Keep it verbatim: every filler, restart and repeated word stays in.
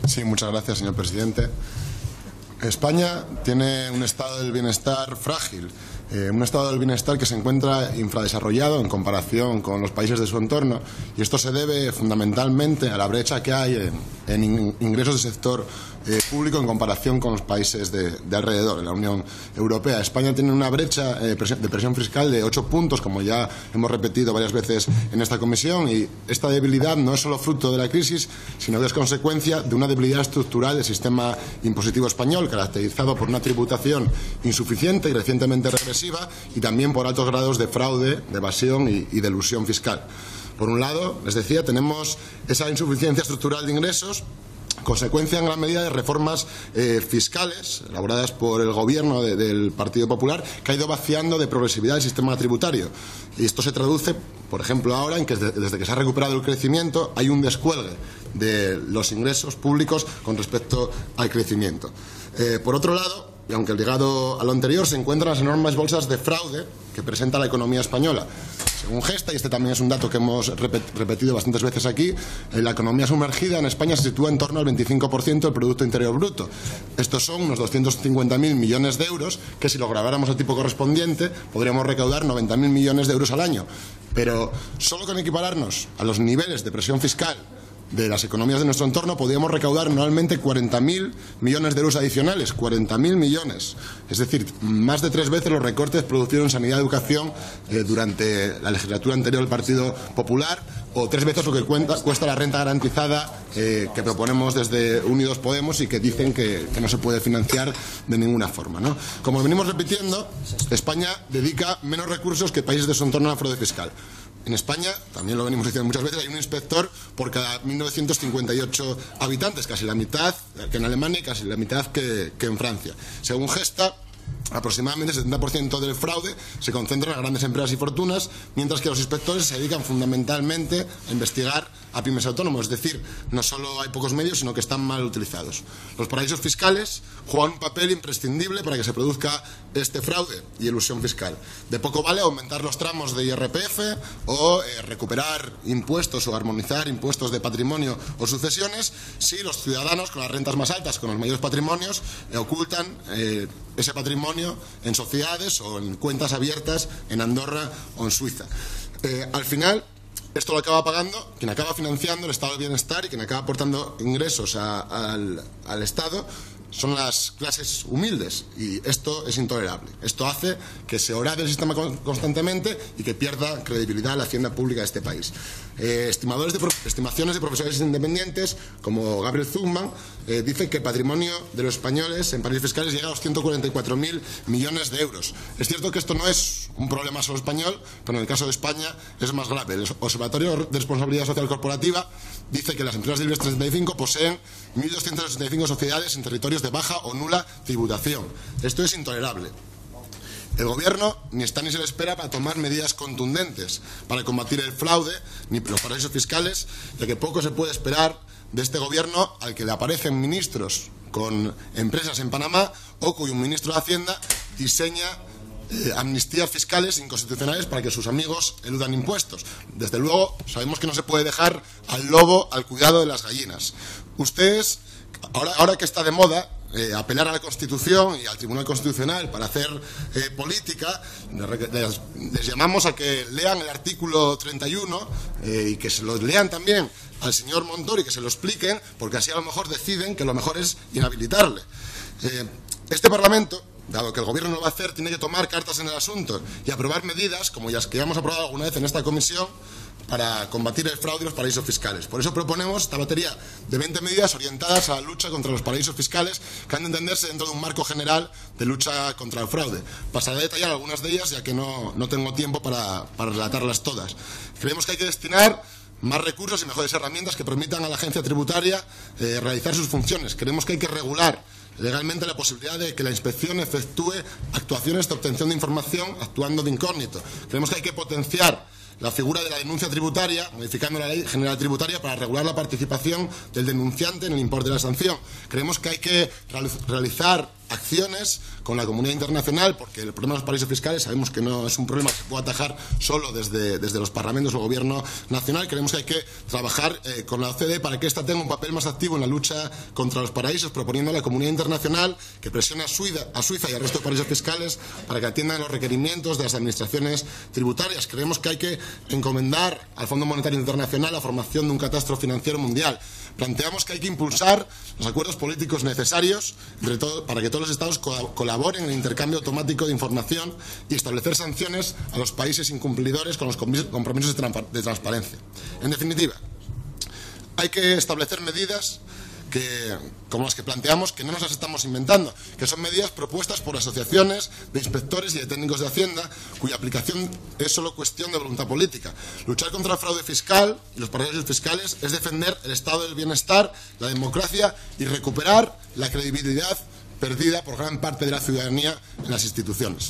Sí, muchas gracias, señor presidente. España tiene un estado del bienestar frágil, eh, un estado del bienestar que se encuentra infradesarrollado en comparación con los países de su entorno, y esto se debe fundamentalmente a la brecha que hay en, en ingresos del sector eh, público en comparación con los países de, de alrededor, en la Unión Europea. España tiene una brecha eh, de presión fiscal de ocho puntos, como ya hemos repetido varias veces en esta comisión, y esta debilidad no es solo fruto de la crisis, sino que es consecuencia de una debilidad estructural del sistema impositivo español, caracterizado por una tributación insuficiente y recientemente regresiva, y también por altos grados de fraude, de evasión y, y de elusión fiscal. Por un lado, les decía, tenemos esa insuficiencia estructural de ingresos, consecuencia en gran medida de reformas eh, fiscales elaboradas por el gobierno de, del Partido Popular, que ha ido vaciando de progresividad el sistema tributario. Y esto se traduce, por ejemplo, ahora en que desde, desde que se ha recuperado el crecimiento hay un descuelgue de los ingresos públicos con respecto al crecimiento. Eh, por otro lado, y aunque ligado a lo anterior, se encuentran las enormes bolsas de fraude que presenta la economía española. Según Gesta, y este también es un dato que hemos repetido bastantes veces aquí, la economía sumergida en España se sitúa en torno al veinticinco por ciento del Producto Interior Bruto. Estos son unos doscientos cincuenta mil millones de euros que, si lo grabáramos al tipo correspondiente, podríamos recaudar noventa mil millones de euros al año. Pero solo con equipararnos a los niveles de presión fiscal de las economías de nuestro entorno podríamos recaudar anualmente cuarenta mil millones de euros adicionales, cuarenta mil millones. Es decir, más de tres veces los recortes producidos en sanidad y educación eh, durante la legislatura anterior del Partido Popular, o tres veces lo que cuenta, cuesta la renta garantizada eh, que proponemos desde Unidos Podemos y que dicen que, que no se puede financiar de ninguna forma, ¿no? Como venimos repitiendo, España dedica menos recursos que países de su entorno a la fraude fiscal. En España, también lo venimos diciendo muchas veces, hay un inspector por cada mil novecientos cincuenta y ocho habitantes, casi la mitad que en Alemania y casi la mitad que, que en Francia. Según Gesta, aproximadamente el setenta por ciento del fraude se concentra en las grandes empresas y fortunas, mientras que los inspectores se dedican fundamentalmente a investigar a pymes autónomos. Es decir, no solo hay pocos medios, sino que están mal utilizados. Los paraísos fiscales juegan un papel imprescindible para que se produzca este fraude y elusión fiscal. De poco vale aumentar los tramos de I R P F o eh, recuperar impuestos o armonizar impuestos de patrimonio o sucesiones si los ciudadanos con las rentas más altas, con los mayores patrimonios, eh, ocultan eh, ese patrimonio en sociedades o en cuentas abiertas en Andorra o en Suiza. Eh, al final, esto lo acaba pagando quien acaba financiando el estado de bienestar, y quien acaba aportando ingresos a, al, al Estado son las clases humildes, y esto es intolerable. Esto hace que se orade el sistema constantemente y que pierda credibilidad la hacienda pública de este país. Eh, estimadores de, estimaciones de profesores independientes como Gabriel Zuckman eh, dicen que el patrimonio de los españoles en paraísos fiscales llega a los ciento cuarenta y cuatro mil millones de euros. Es cierto que esto no es un problema solo español, pero en el caso de España es más grave. El Observatorio de Responsabilidad Social Corporativa dice que las empresas del IBEX treinta y cinco poseen mil doscientas sesenta y cinco sociedades en territorios de baja o nula tributación. Esto es intolerable. El Gobierno ni está ni se le espera para tomar medidas contundentes para combatir el fraude ni los paraísos fiscales, ya que poco se puede esperar de este Gobierno al que le aparecen ministros con empresas en Panamá o cuyo ministro de Hacienda diseña Eh, amnistías fiscales inconstitucionales para que sus amigos eludan impuestos. Desde luego, sabemos que no se puede dejar al lobo al cuidado de las gallinas. Ustedes, ahora, ahora que está de moda eh, apelar a la Constitución y al Tribunal Constitucional para hacer eh, política, les, les llamamos a que lean el artículo treinta y uno eh, y que se lo lean también al señor Montoro y que se lo expliquen, porque así a lo mejor deciden que lo mejor es inhabilitarle. Eh, este Parlamento, dado que el Gobierno no lo va a hacer, tiene que tomar cartas en el asunto y aprobar medidas, como las que ya hemos aprobado alguna vez en esta comisión, para combatir el fraude y los paraísos fiscales. Por eso proponemos esta batería de veinte medidas orientadas a la lucha contra los paraísos fiscales, que han de entenderse dentro de un marco general de lucha contra el fraude. Pasaré a detallar algunas de ellas, ya que no, no tengo tiempo para, para relatarlas todas. Creemos que hay que destinar más recursos y mejores herramientas que permitan a la agencia tributaria eh, realizar sus funciones. Creemos que hay que regular legalmente la posibilidad de que la inspección efectúe actuaciones de obtención de información actuando de incógnito. Creemos que hay que potenciar la figura de la denuncia tributaria, modificando la Ley General Tributaria para regular la participación del denunciante en el importe de la sanción. Creemos que hay que realizar acciones con la comunidad internacional, porque el problema de los paraísos fiscales sabemos que no es un problema que se pueda atajar solo desde, desde los parlamentos o el gobierno nacional. Creemos que hay que trabajar eh, con la O C D E para que ésta tenga un papel más activo en la lucha contra los paraísos, proponiendo a la comunidad internacional que presione a Suiza, a Suiza y al resto de paraísos fiscales para que atiendan los requerimientos de las administraciones tributarias. Creemos que hay que encomendar al Fondo Monetario Internacional la formación de un catastro financiero mundial. Planteamos que hay que impulsar los acuerdos políticos necesarios entre todo, para que todos los Estados co colaboren en el intercambio automático de información y establecer sanciones a los países incumplidores con los compromisos de, tra de transparencia. En definitiva, hay que establecer medidas que, como las que planteamos, que no nos las estamos inventando, que son medidas propuestas por asociaciones de inspectores y de técnicos de Hacienda, cuya aplicación es solo cuestión de voluntad política. Luchar contra el fraude fiscal y los paraísos fiscales es defender el estado del bienestar, la democracia y recuperar la credibilidad perdida por gran parte de la ciudadanía en las instituciones.